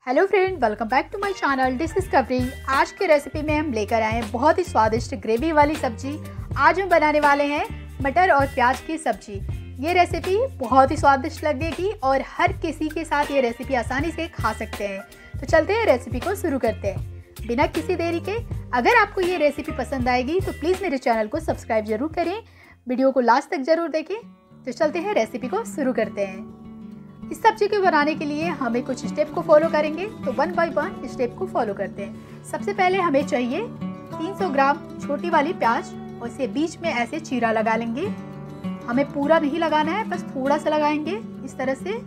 Hello friend, welcome back to my channel Dish Discovery. आज के recipe में हम लेकर आए हैं बहुत ही स्वादिष्ट ग्रेवी वाली सब्जी। आज हम बनाने वाले हैं मटर और प्याज की सब्जी। ये रेसिपी बहुत ही स्वादिष्ट लगेगी और हर किसी के साथ ये रेसिपी आसानी से खा सकते हैं। तो चलते हैं रेसिपी को शुरू करते हैं बिना किसी देरी के। अगर आपको ये रेसिपी पसंद आएगी तो प्लीज़ मेरे चैनल को सब्सक्राइब जरूर करें, वीडियो को लास्ट तक जरूर देखें। तो चलते हैं रेसिपी को शुरू करते हैं। इस सब्जी को बनाने के लिए हमें कुछ स्टेप को फॉलो करेंगे, तो 1 बाय 1 स्टेप को फॉलो करते हैं। सबसे पहले हमें चाहिए 300 ग्राम छोटी वाली प्याज और इसे बीच में ऐसे चीरा लगा लेंगे। हमें पूरा नहीं लगाना है, बस थोड़ा सा लगाएंगे इस तरह से।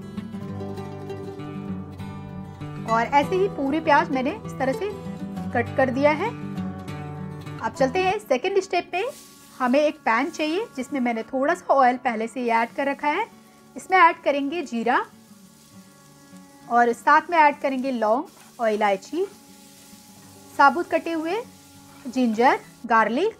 और ऐसे ही पूरी प्याज मैंने इस तरह से कट कर दिया है। अब चलते हैं सेकेंड स्टेप पे। हमें एक पैन चाहिए जिसमें मैंने थोड़ा सा ऑयल पहले से ऐड कर रखा है। इसमें ऐड करेंगे जीरा और साथ में ऐड करेंगे लौंग और इलायची, साबुत कटे हुए जिंजर, गार्लिक।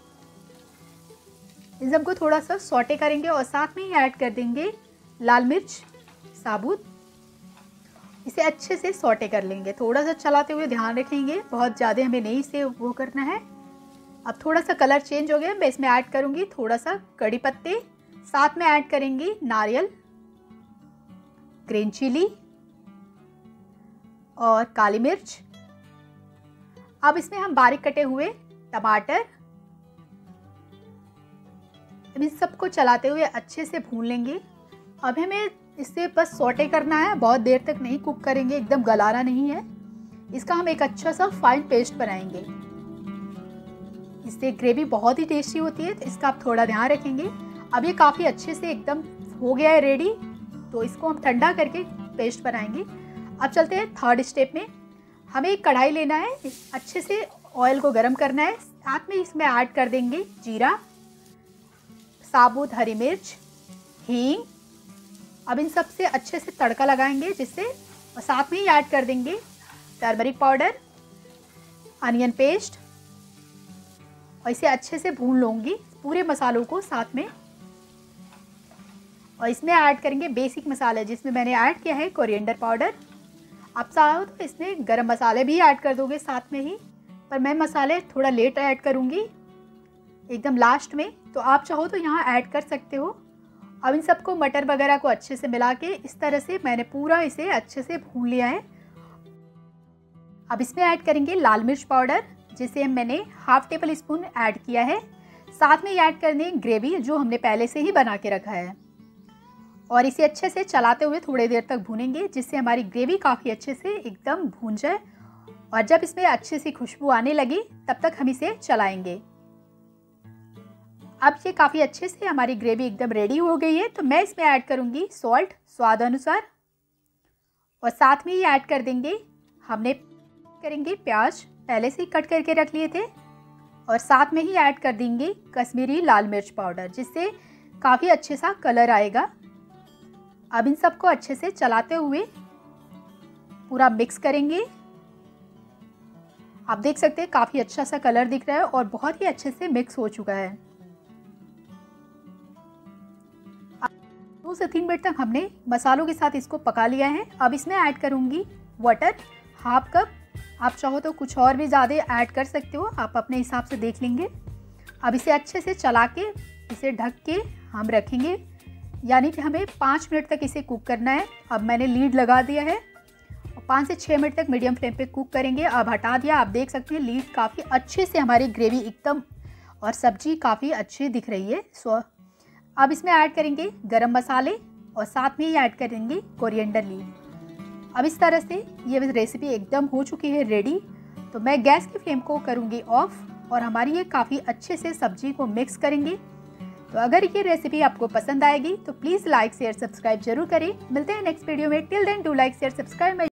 इन सबको थोड़ा सा सौटे करेंगे और साथ में ही ऐड कर देंगे लाल मिर्च साबुत। इसे अच्छे से सौटे कर लेंगे, थोड़ा सा चलाते हुए ध्यान रखेंगे, बहुत ज़्यादा हमें नहीं इसे वो करना है। अब थोड़ा सा कलर चेंज हो गया, मैं इसमें ऐड करूँगी थोड़ा सा कड़ी पत्ते, साथ में ऐड करेंगी नारियल, ग्रीन चिली और काली मिर्च। अब इसमें हम बारीक कटे हुए टमाटर, इन सबको चलाते हुए अच्छे से भून लेंगे। अब हमें इसे बस सौटे करना है, बहुत देर तक नहीं कुक करेंगे, एकदम गलाना नहीं है। इसका हम एक अच्छा सा फाइन पेस्ट बनाएंगे। इससे ग्रेवी बहुत ही टेस्टी होती है, तो इसका आप थोड़ा ध्यान रखेंगे। अब ये काफ़ी अच्छे से एकदम हो गया है रेडी, तो इसको हम ठंडा करके पेस्ट बनाएंगे। अब चलते हैं थर्ड स्टेप में। हमें एक कढ़ाई लेना है, अच्छे से ऑयल को गर्म करना है। साथ में इसमें ऐड कर देंगे जीरा, साबुत हरी मिर्च, हींग। अब इन सब से अच्छे से तड़का लगाएंगे जिससे, और साथ में ही ऐड कर देंगे टर्मरिक पाउडर, अनियन पेस्ट, और इसे अच्छे से भून लूँगी पूरे मसालों को साथ में। और इसमें ऐड करेंगे बेसिक मसाले, जिसमें मैंने ऐड किया है कोरिएंडर पाउडर। आप चाहो तो इसमें गरम मसाले भी ऐड कर दोगे साथ में ही, पर मैं मसाले थोड़ा लेट ऐड करूँगी, एकदम लास्ट में, तो आप चाहो तो यहाँ ऐड कर सकते हो। अब इन सबको मटर वगैरह को अच्छे से मिला के इस तरह से मैंने पूरा इसे अच्छे से भून लिया है। अब इसमें ऐड करेंगे लाल मिर्च पाउडर, जिसे मैंने हाफ टेबल स्पून ऐड किया है। साथ में ऐड कर देंगे ग्रेवी जो हमने पहले से ही बना के रखा है, और इसे अच्छे से चलाते हुए थोड़ी देर तक भूनेंगे, जिससे हमारी ग्रेवी काफ़ी अच्छे से एकदम भून जाए। और जब इसमें अच्छे से खुशबू आने लगी तब तक हम इसे चलाएंगे। अब ये काफ़ी अच्छे से हमारी ग्रेवी एकदम रेडी हो गई है, तो मैं इसमें ऐड करूँगी सॉल्ट स्वाद अनुसार, और साथ में ही ऐड कर देंगे, हमने करेंगे प्याज पहले से ही कट करके रख लिए थे, और साथ में ही ऐड कर देंगे कश्मीरी लाल मिर्च पाउडर, जिससे काफ़ी अच्छे सा कलर आएगा। अब इन सबको अच्छे से चलाते हुए पूरा मिक्स करेंगे। आप देख सकते हैं काफ़ी अच्छा सा कलर दिख रहा है और बहुत ही अच्छे से मिक्स हो चुका है। 2 से 3 मिनट तक हमने मसालों के साथ इसको पका लिया है। अब इसमें ऐड करूँगी वाटर, हाफ कप। आप चाहो तो कुछ और भी ज़्यादा ऐड कर सकते हो, आप अपने हिसाब से देख लेंगे। अब इसे अच्छे से चला के इसे ढक के हम रखेंगे, यानी कि हमें 5 मिनट तक इसे कुक करना है। अब मैंने लीड लगा दिया है और 5 से 6 मिनट तक मीडियम फ्लेम पे कुक करेंगे। अब हटा दिया, आप देख सकते हैं लीड काफ़ी अच्छे से हमारी ग्रेवी एकदम और सब्जी काफ़ी अच्छी दिख रही है। अब इसमें ऐड करेंगे गरम मसाले और साथ में ही ऐड करेंगे कोरिएंडर लीफ। अब इस तरह से ये रेसिपी एकदम हो चुकी है रेडी, तो मैं गैस की फ्लेम को करूँगी ऑफ, और हमारी ये काफ़ी अच्छे से सब्जी को मिक्स करेंगे। तो अगर ये रेसिपी आपको पसंद आएगी तो प्लीज़ लाइक शेयर सब्सक्राइब जरूर करें। मिलते हैं नेक्स्ट वीडियो में। Till then do like share subscribe.